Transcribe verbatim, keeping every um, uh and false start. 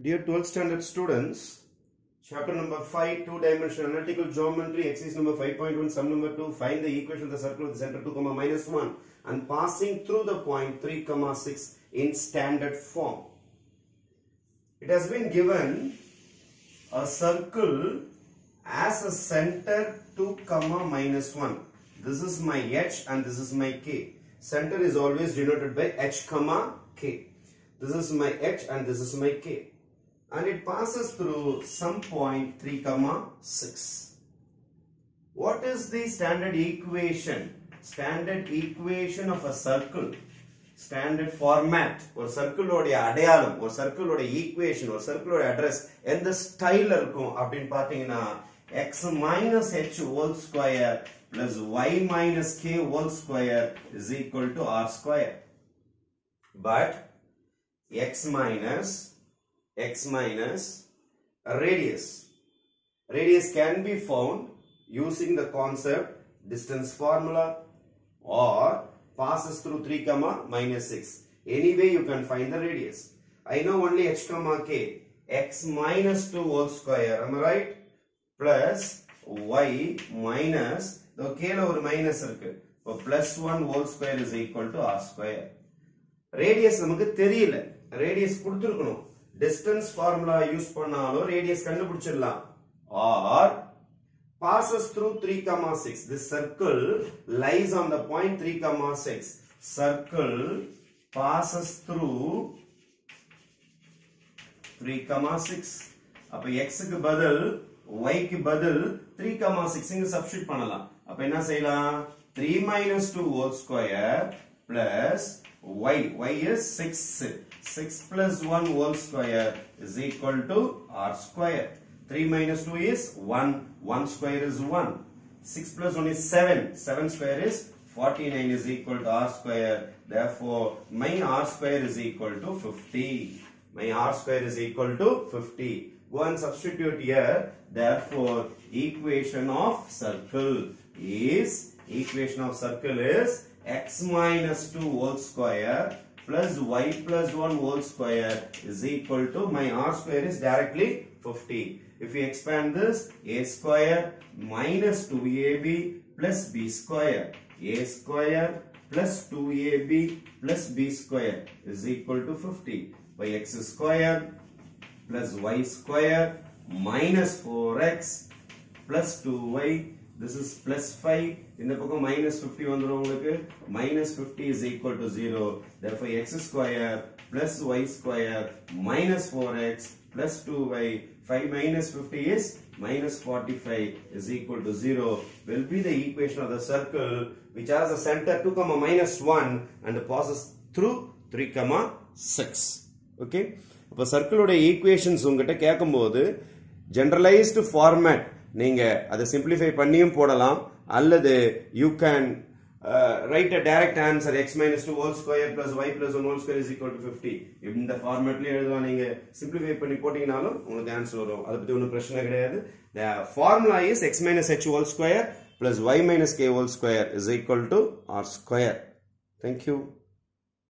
Dear twelfth standard students, chapter number five, two-dimensional analytical geometry, exercise number five point one, sum number two, find the equation of the circle with the center two, comma minus one and passing through the point three, comma six in standard form. It has been given a circle as a center two, comma minus one. This is my h and this is my k. Center is always denoted by h, comma k. This is my h and this is my k. And it passes through some point three, comma six. What is the standard equation? Standard equation of a circle. Standard format. Or circle oda adayalum, or circle oda equation, or circle oda address. And the style irukum appdin pathina x minus h whole square plus y minus k whole square is equal to r square. But x minus x minus a radius. Radius can be found using the concept distance formula or passes through three, comma minus six. Anyway, you can find the radius. I know only h, comma k. X minus two whole square, am I right? Plus y minus, the k la or minus irukku. So plus one whole square is equal to r square. Radius namakku theriyala. Radius kuduthirukonu. Distance formula use pannalo radius kandupidichidalam. Or passes through three, comma six. This circle lies on the point three, comma six. Circle passes through three, comma six. Appo x ku badal y ku badal three, comma six inga substitute pannalam. Appo enna seiyalam? three minus two whole square plus y. Y is six. six plus one whole square is equal to r square. three minus two is one. one square is one. six plus one is seven. seven square is forty-nine is equal to r square. Therefore, my r square is equal to fifty. My r square is equal to fifty. Go and substitute here. Therefore, equation of circle is, equation of circle is x minus two whole square plus y plus one whole square is equal to, my r square is directly fifty. If we expand this, a square minus two a b plus b square, a square plus two a b plus b square is equal to fifty. By x square plus y square minus four x plus two y, this is plus five. In the book minus fifty minus fifty is equal to zero. Therefore, x square plus y square minus four x plus two y, five minus fifty is minus forty-five is equal to zero. Will be the equation of the circle which has a center two, comma minus one and passes through three, comma six. Okay. இப்போ சர்க்கிளோட equations உங்ககிட்ட கேட்கும்போது generalised format நீங்க அதை simplify பண்ணியும் போடலாம் அல்லது you can write a direct answer x minus two whole square plus y plus one whole square is equal to fifty. இந்த ஃபார்மேட்ல எழுதலாம். நீங்க சிம்பிளிஃபை பண்ணி போட்டீங்கனாலும் உங்களுக்கு ஆன்சர் வரும். அதை பத்தி ஒன்றும் பிரச்சனை கிடையாது. The formula is x minus h whole square plus y minus k whole square is equal to r square. Thank you.